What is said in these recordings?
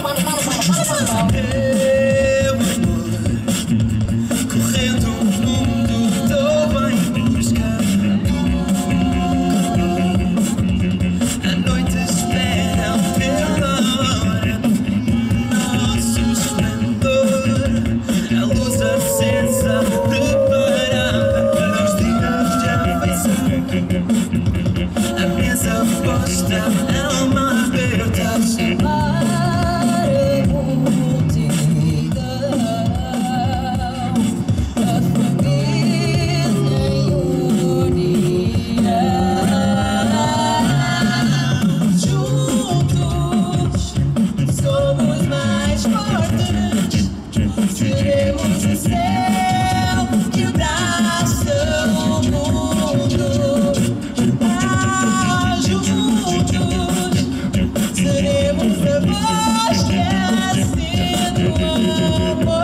correndo o mundo, tô bem em busca. A noite espera pela hora, nosso esplendor, a luz acesa, preparada para os dias de afeição. A mesa posta, alma aberta. Seremos o céu que abraça o mundo. Juntos seremos a voz que acende o amor.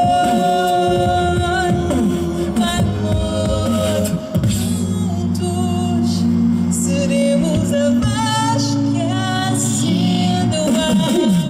Amor. Juntos seremos a voz que acende o amor.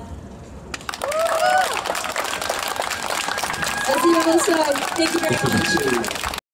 Thank you very much.